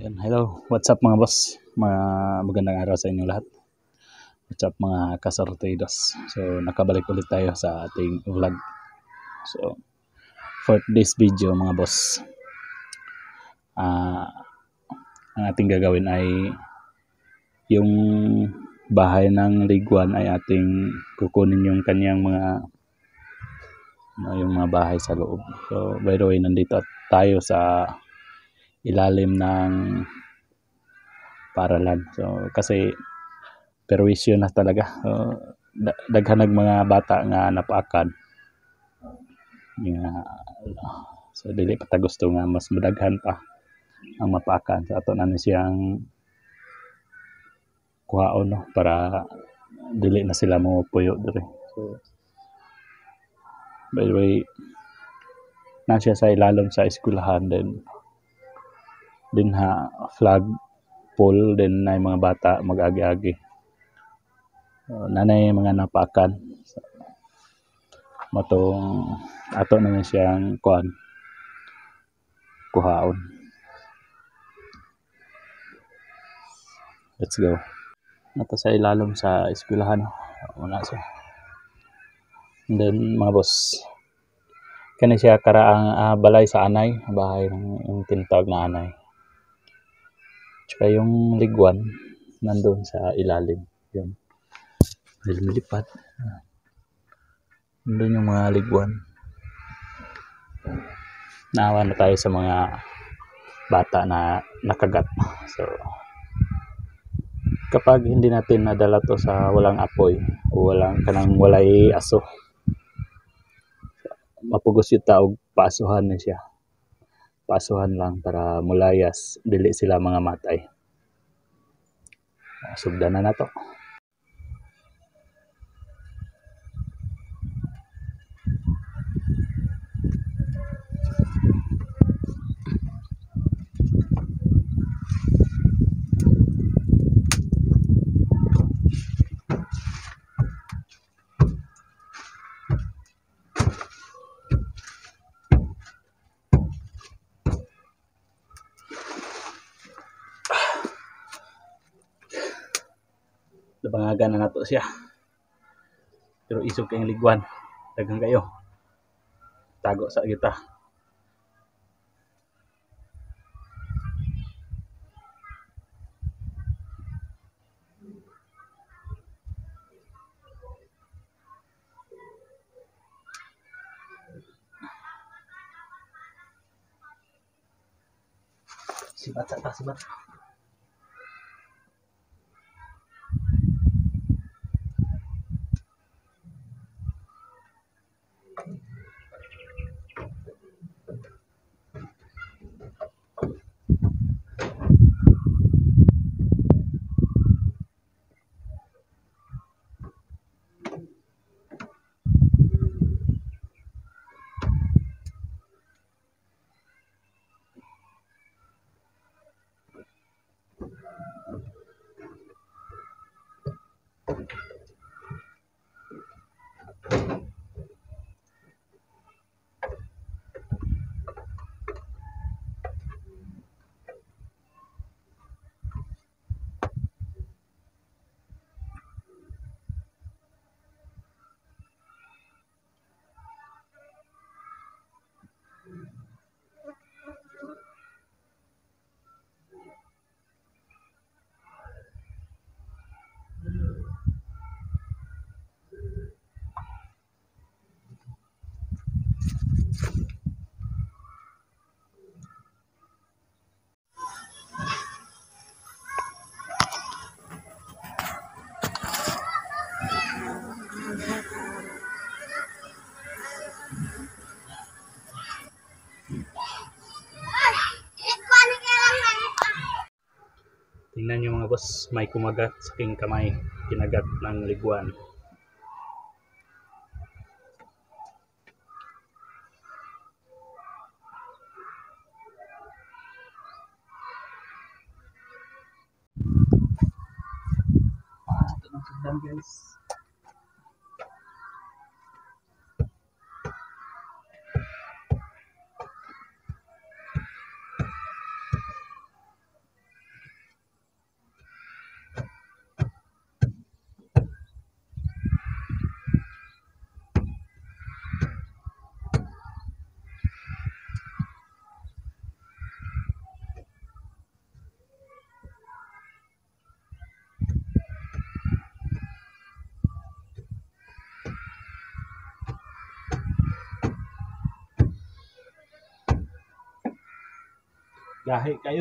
Hello, what's up mga boss? Magandang araw sa inyong lahat. What's up mga kasortidos? So, nakabalik ulit tayo sa ating vlog. So, for this video mga boss, ang ating gagawin ay yung bahay ng Liguan ay ating kukunin yung kanyang yung mga bahay sa loob. So, by the way, nandito tayo sa ilalim ng paralan. So kasi perwisyo na talaga. So, daghanag mga bata nga napaakan. So dili pa ta gusto nga mas madaghan pa ang mapaakan. So ato na siyang kuhaon no para dili na sila mo puyo dire. So by the way, na siya sa ilalom sa eskwelahan din flag pole din na mga bata mag-agi-agi. Nanay mga napakan. So, matong ato na siyang kuhaon. Let's go. Nato sa ilalom sa eskwelahan. Una siya. And then mga boss, kani siya karaang balay sa anay, bahay ng yung tinatawag na anay. Tsaka yung Liguan nandun sa ilalim. Yun. Lumilipad. Nandun yung mga Liguan. Naawa na tayo sa mga bata na nakagat. So, kapag hindi natin nadala to sa walang apoy o walay aso, mapugos yung taog, paasuhan na siya. Paasuhan lang para mulayas, dili sila mga matay. Sugdanan na to. Labangagan na nato siya. Pero isog kayong Liguan. Daghang kayo. Tago sa kita. Sibat. Tingnan nyo mga boss, may kumagat sa aking kamay, kinagat ng Liguan. Ito ng sundan guys. Gahi kayo.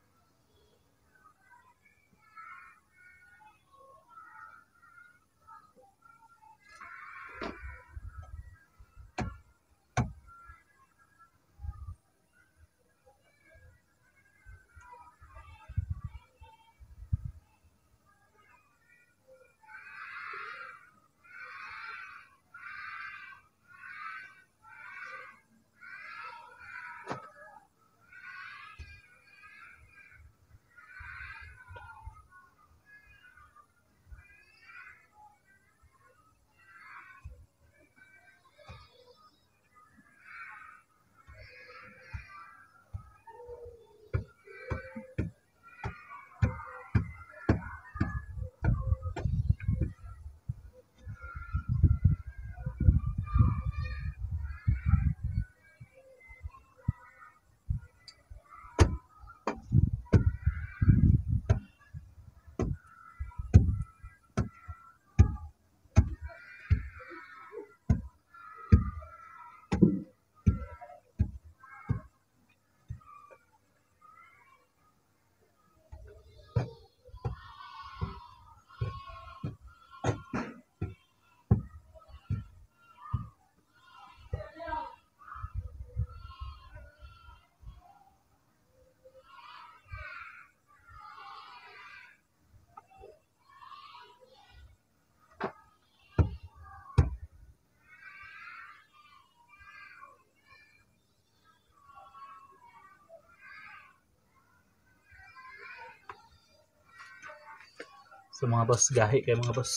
So mga boss, gahi kayo mga boss.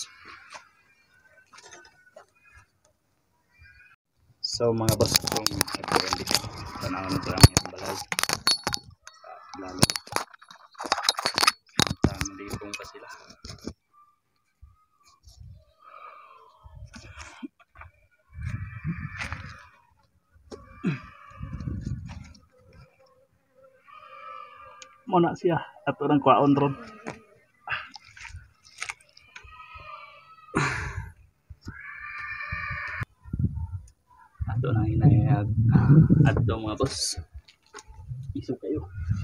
So mga boss, kung nagpapandi ko, tanawin ko lang yung balay. Lalo. Malipong pa sila. Muna siya, ato ng kwaon ron. Ato na inayag ato mga boss. Iso kayo.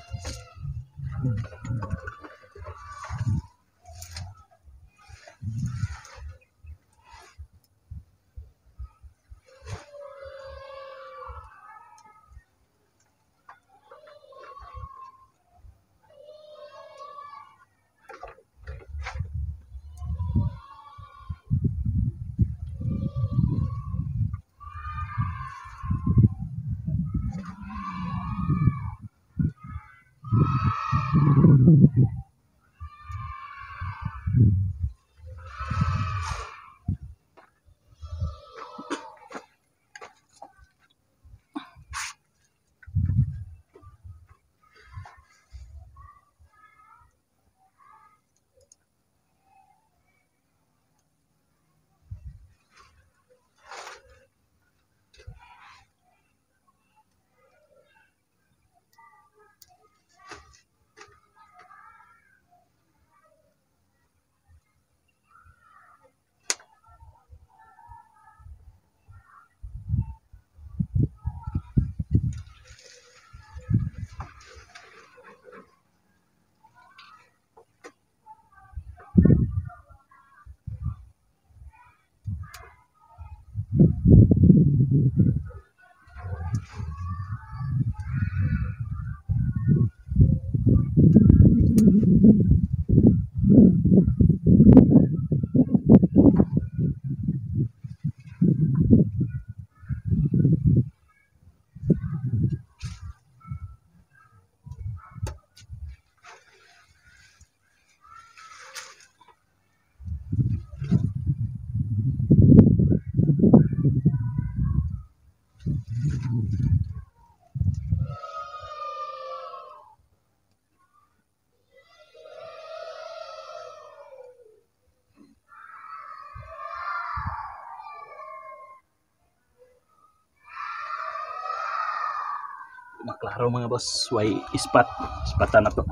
Maklaro mga boss, way ispatan na to.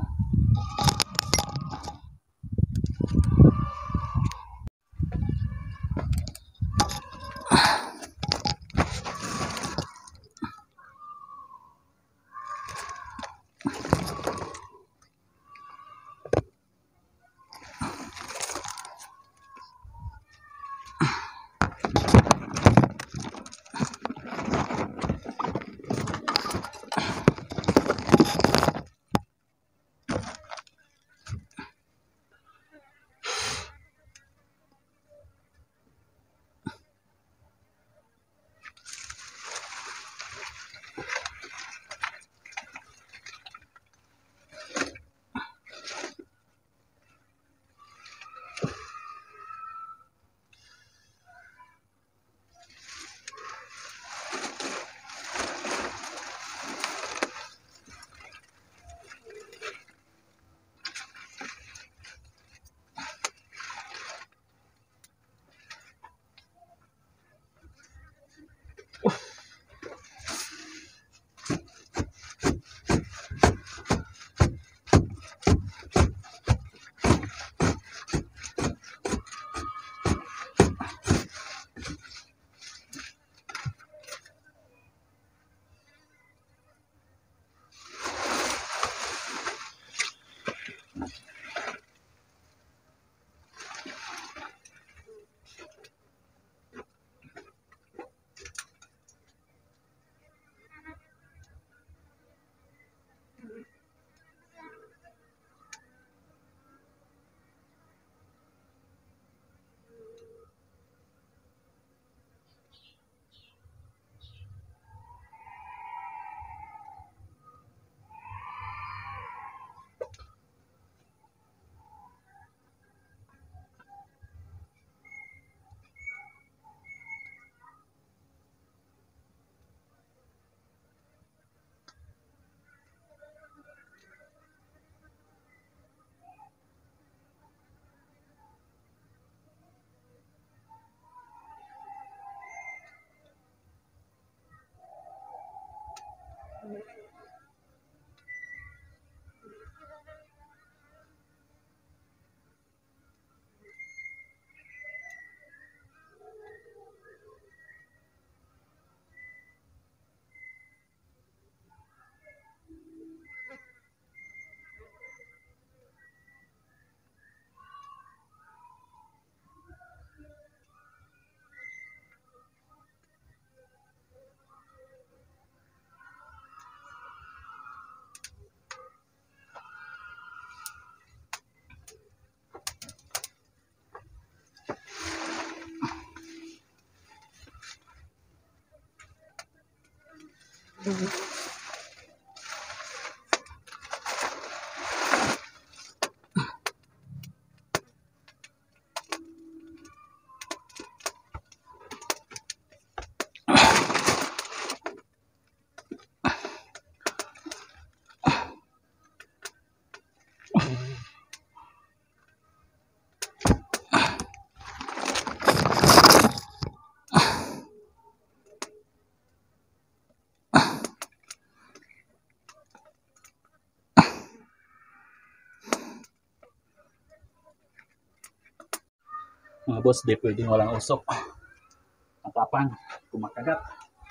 Mga boss, di pwedeng walang usok. Matapang, kumakagat.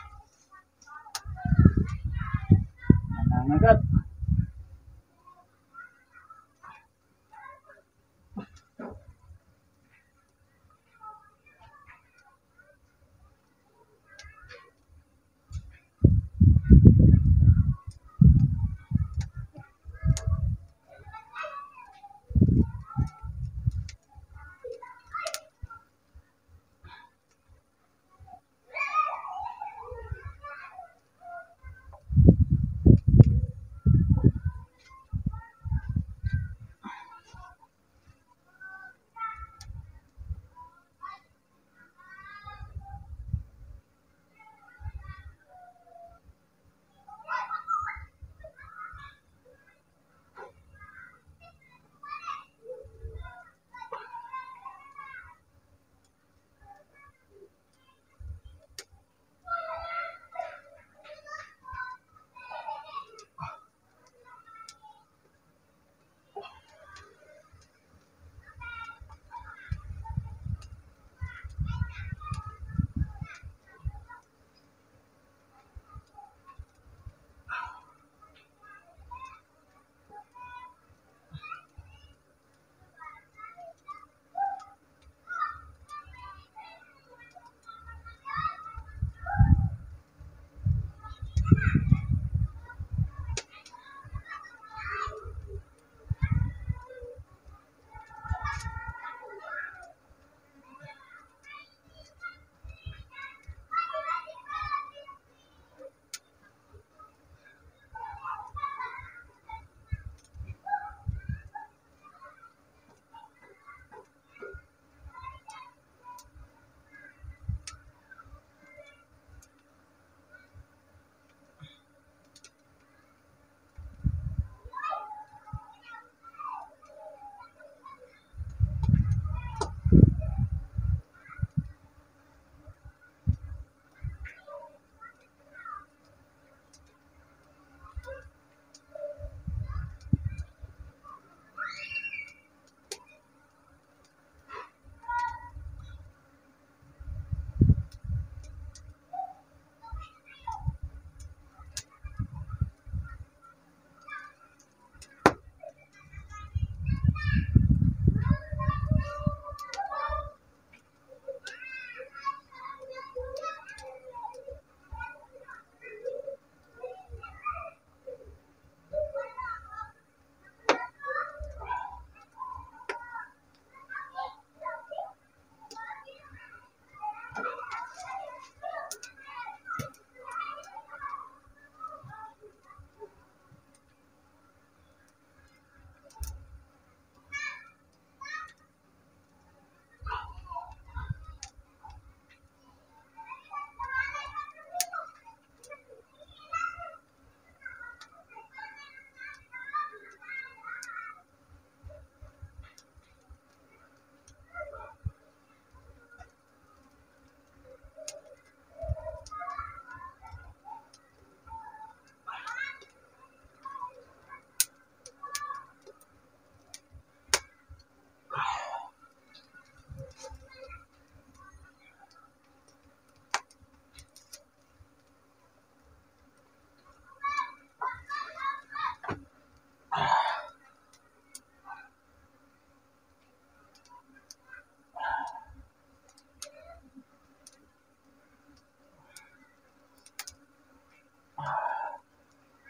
Nangangagat.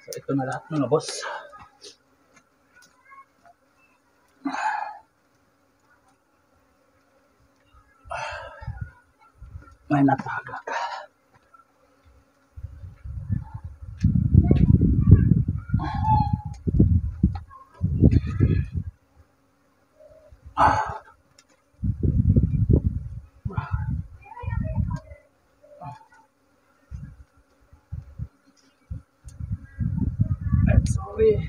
So, ito na lahat mga boss. May natagak. I'm sorry.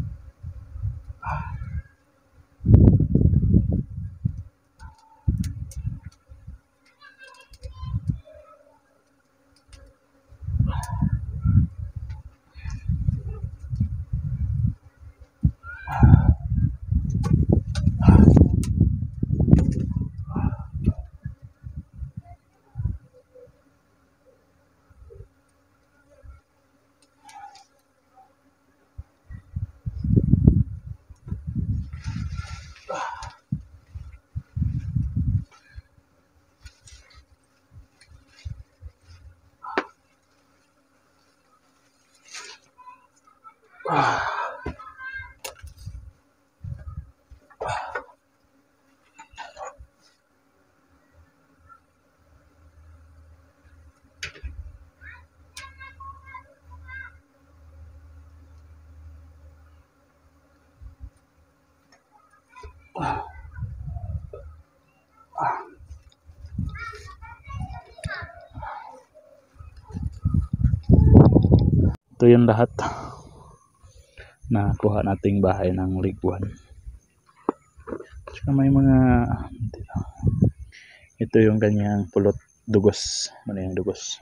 Ito yung lahat na kuha nating bahay ng Liguan. Tsaka may mga ito yung kanyang pulot dugos. Ano yung dugos?